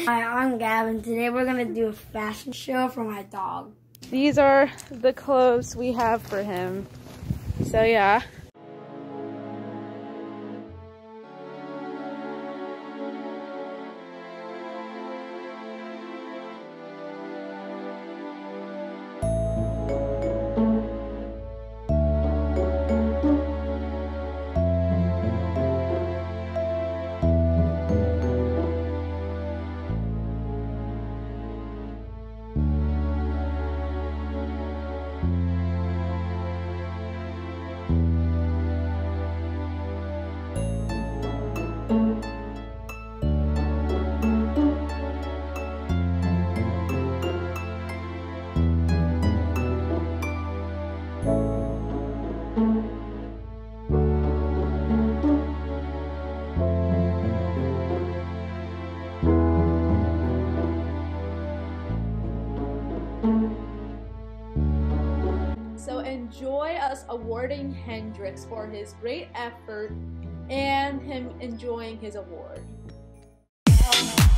Hi, I'm Gavin. Today we're gonna do a fashion show for my dog. These are the clothes we have for him. So yeah. So enjoy us awarding Hendrix for his great effort and him enjoying his award.